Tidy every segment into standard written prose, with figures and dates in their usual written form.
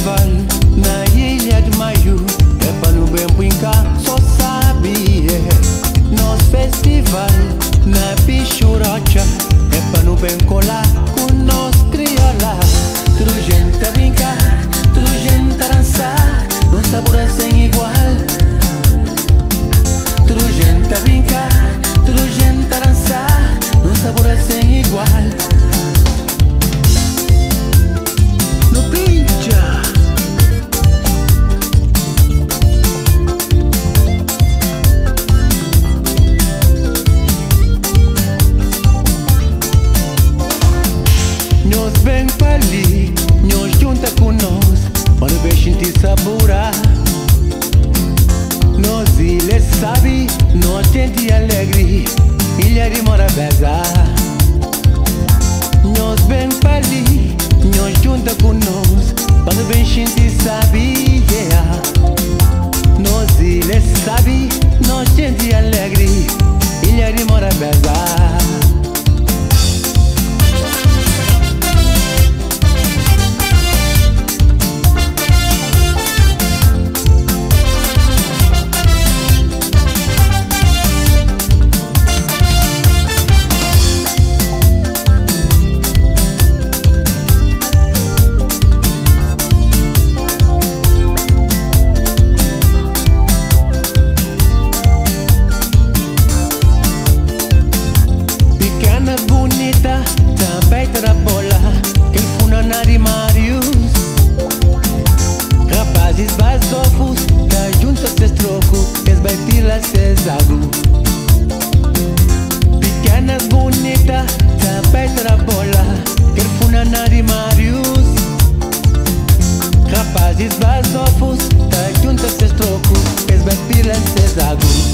festival na Ilha de Maio. É para no bem brincar, só sabe. Nosso festival na Pichorocha. É para no bem colar com nós crioula. Tudo gente a brincar, tudo gente a dançar. Um sabor sem igual. Tudo gente a brincar, tudo gente a dançar. Um sabor sem igual. No pincha. Nós vem para ali, nós junta com nós, para ver sentir saborar. Nós ilha sabe, nós gente alegre, ilha de Morabeza. Nós vem para ali, nós junta com nós, para ver sentir sabe. Nós ilha sabe, nós gente alegre, ilha de Morabeza. Pequenas bonita, tapete da bola, que funa na de Marius. Rapazes vasofos, tá junto a seus trocos, eles vai pila seus agos.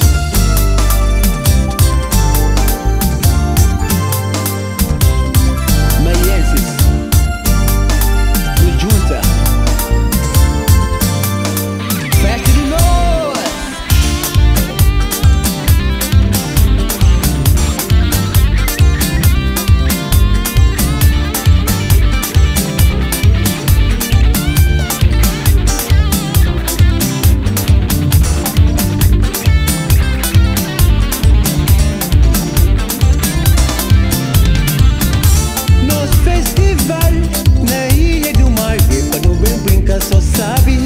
Só sabe.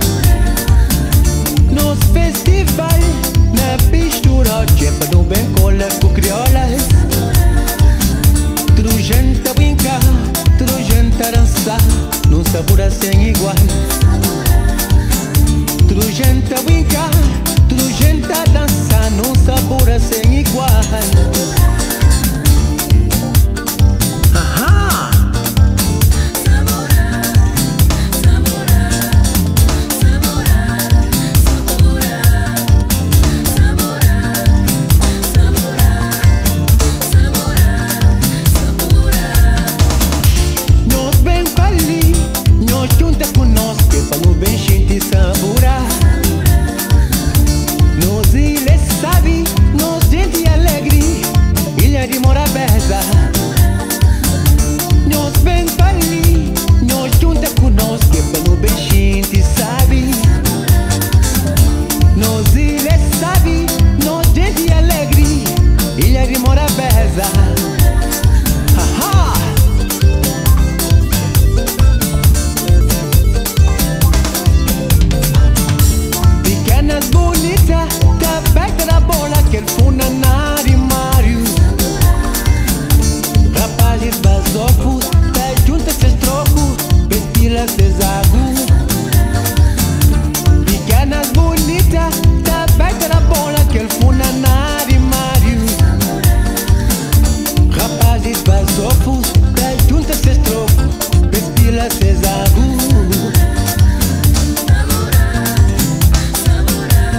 Nos festival na Pichorocha, para não bem colar com criolas. Tudo gente a brincar, tudo gente a dançar, num sabor sem igual. Tudo gente a brincar, tudo gente a dançar, num sabor sem igual.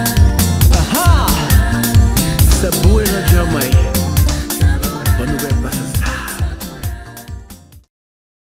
Sabor na Jamaica, quando vai